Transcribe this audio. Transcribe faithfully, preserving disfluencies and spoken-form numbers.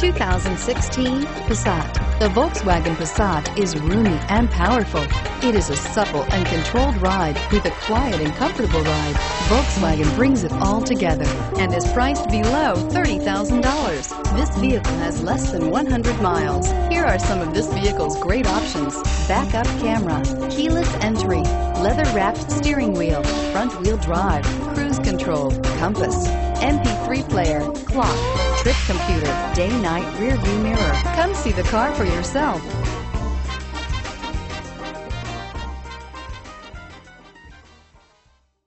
two thousand sixteen Passat. The Volkswagen Passat is roomy and powerful. It is a supple and controlled ride with a quiet and comfortable ride. Volkswagen brings it all together and is priced below thirty thousand dollars. This vehicle has less than one hundred miles. Here are some of this vehicle's great options: backup camera, keyless entry, leather-wrapped steering wheel, front-wheel drive, cruise control, compass, M P three player, clock, trip computer, day-night rear view mirror. Come see the car for yourself.